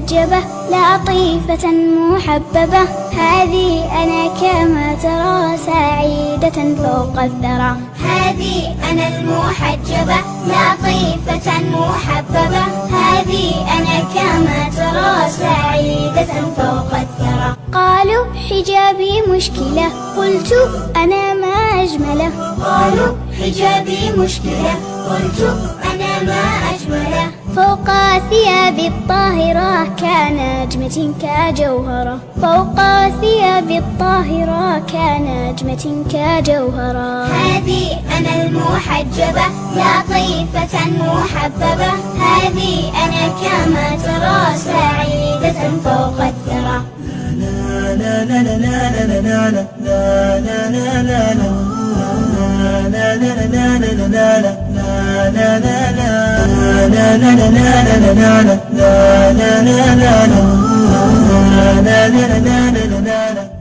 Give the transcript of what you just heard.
محجبة لطيفة محببة، هذه أنا كما ترى سعيدة فوق الثرى. هذه أنا المحجبة لطيفة محببة، هذه أنا كما ترى سعيدة فوق الثرى. قالوا حجابي مشكلة، قلت أنا ما أجمله. قالوا حجابي مشكلة، قلت أنا ما أجمله. فوق ثيابي الطاهرة كنجمة كجوهرة، فوق ثيابي الطاهرة كنجمة كجوهرة. هذه أنا المحجبة لطيفة محببة، هذه أنا كما ترى سعيدة فوق الثرى. لا لا لا لا لا لا لا لا لا لا لا لا لا لا